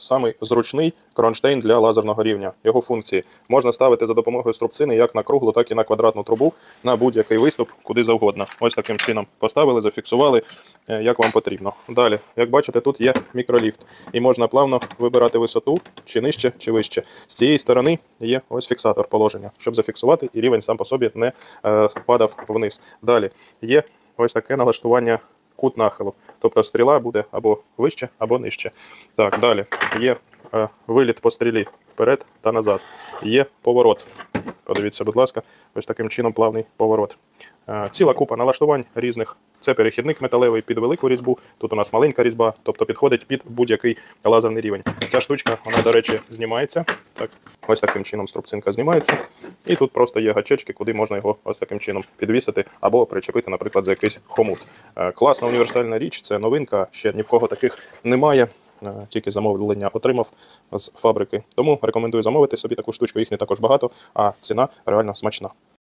самий зручний кронштейн для лазерного рівня. Його функції можна ставити за допомогою струбцини як на круглу, так і на квадратну трубу, на будь-який виступ, куди завгодно. Ось таким чином поставили, зафіксували, як вам потрібно. Далі, як бачите, тут є мікроліфт. І можна плавно вибирати висоту, чи нижче, чи вище. З цієї сторони є ось фіксатор положення, щоб зафіксувати, і рівень сам по собі не падав вниз. Далі є ось таке налаштування кут нахилу. Тобто стріла буде або вище, або нижче. Так, далі є виліт по стрілі вперед та назад. Є поворот. Подивіться, будь ласка, ось таким чином плавний поворот. Ціла купа налаштувань різних. Це перехідник металевий під велику різьбу. Тут у нас маленька різьба, тобто підходить під будь-який лазерний рівень. Ця штучка, вона, до речі, знімається. Так, ось таким чином струбцинка знімається. І тут просто є гачечки, куди можна його ось таким чином підвісити або причепити, наприклад, за якийсь хомут. Класна універсальна річ, це новинка, ще ні в кого таких немає. Тільки замовлення отримав з фабрики. Тому рекомендую замовити собі таку штучку, їх не також багато, а ціна реально смачна.